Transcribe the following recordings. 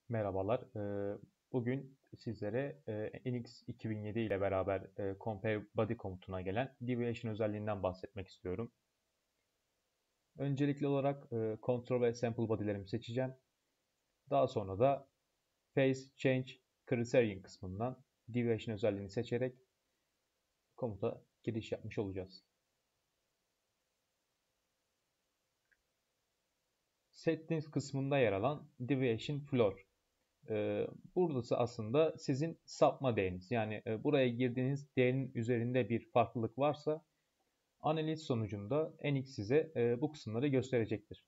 Merhabalar. Bugün sizlere NX 2007 ile beraber Compare Body komutuna gelen Deviation özelliğinden bahsetmek istiyorum. Öncelikli olarak Control ve Sample body'lerimi seçeceğim. Daha sonra da Phase Change Criterion kısmından Deviation özelliğini seçerek komuta giriş yapmış olacağız. Settings kısmında yer alan Deviation Floor. Burası aslında sizin sapma değeriniz. Yani buraya girdiğiniz değerin üzerinde bir farklılık varsa analiz sonucunda NX size bu kısımları gösterecektir.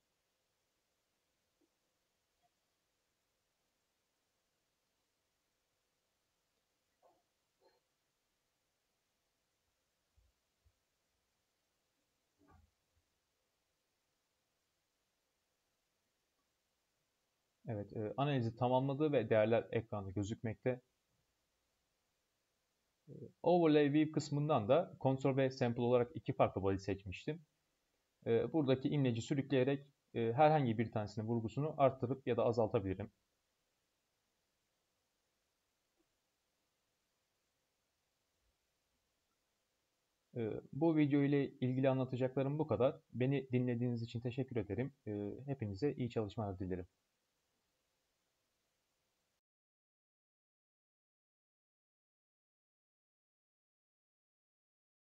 Evet, analizi tamamladı ve değerler ekranda gözükmekte. Overlay View kısmından da Control ve Sample olarak iki farklı body seçmiştim. Buradaki imleci sürükleyerek herhangi bir tanesinin vurgusunu arttırıp ya da azaltabilirim. Bu video ile ilgili anlatacaklarım bu kadar. Beni dinlediğiniz için teşekkür ederim. Hepinize iyi çalışmalar dilerim.